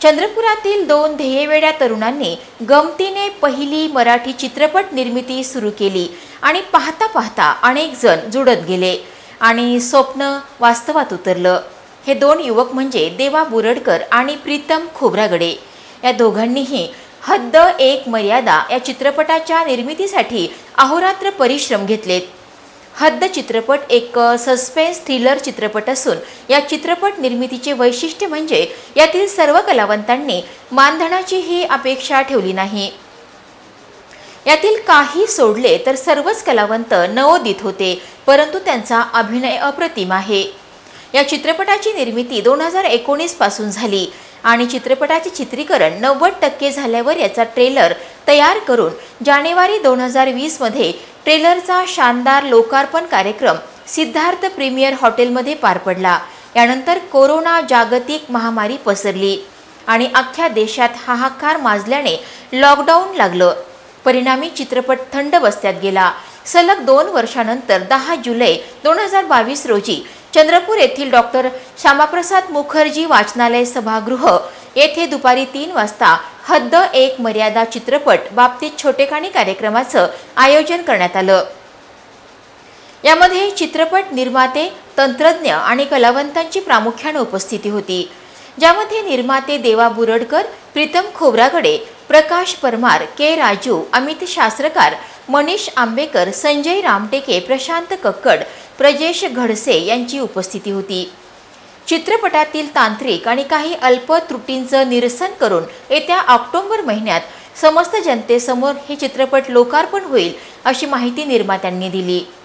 चंद्रपुरातील दोन ध्येयवेड्या तरुणांनी गमतीने पहिली मराठी चित्रपट निर्मिती सुरू केली आणि पाहता पाहता अनेक जण जुळत गेले आणि स्वप्न वास्तवात उतरलं। हे दोन युवक म्हणजे देवा बुरडकर आणि प्रीतम खोब्रागडे। या दोघांनीही हद्द एक मर्यादा या चित्रपटाच्या निर्मितीसाठी अहोरात्र परिश्रम घेतलेत। हद्द चित्रपट एक सस्पेन्स थ्रिलर चित्रपट असून या चित्रपट निर्मितीचे वैशिष्ट्य म्हणजे यातील सर्व कलावंतांनी मानधनाची ही अपेक्षा ठेवली नाही। यातील काही सोडले तर सर्वच कलावंत नवोदित होते, परंतु त्यांचा अभिनय अप्रतिम आहे। या चित्रपटाची निर्मिती 2019 पासून झाली आणि चित्रपटाचे चित्रीकरण 90% झाल्यावर याचा ट्रेलर तयार करून जानेवारी 2020 मध्ये ट्रेलरचा शानदार लोकार्पण कार्यक्रम सिद्धार्थ प्रीमियर हॉटेलमध्ये पार पडला। यानंतर कोरोना जागतिक महामारी पसरली आणि अख्ख्या देशात हाहाकार माजल्याने लॉकडाऊन लागलं। परिणामी चित्रपट थंड बस्त्यात गेला। सलग 2 वर्षांनंतर 10 जुलै 2022 रोजी चंद्रपूर येथील डॉक्टर श्यामाप्रसाद मुखर्जी वाचनालय सभागृह येथे दुपारी 3 वाजता हद्द एक मर्यादा चित्रपट बाबतीत छोटेखानी कार्यक्रमाचं आयोजन करण्यात आलं। यामध्ये चित्रपट निर्माते, तंत्रज्ञ आणि कलावंतांची प्रामुख्याने उपस्थिती होती, ज्यामध्ये निर्माते देवा बुरडकर, प्रीतम खोब्रागडे, प्रकाश परमार, के राजू, अमित शास्त्रकार, मनीष आंबेकर, संजय रामटेके, प्रशांत कक्कड, प्रजेश घडसे यांची उपस्थिती होती। चित्रपटातील तांत्रिक आणि काही अल्प त्रुटींचं निरसन करून येत्या ऑक्टोबर महिन्यात समस्त जनतेसमोर हे चित्रपट लोकार्पण होईल अशी माहिती निर्मात्यांनी दिली।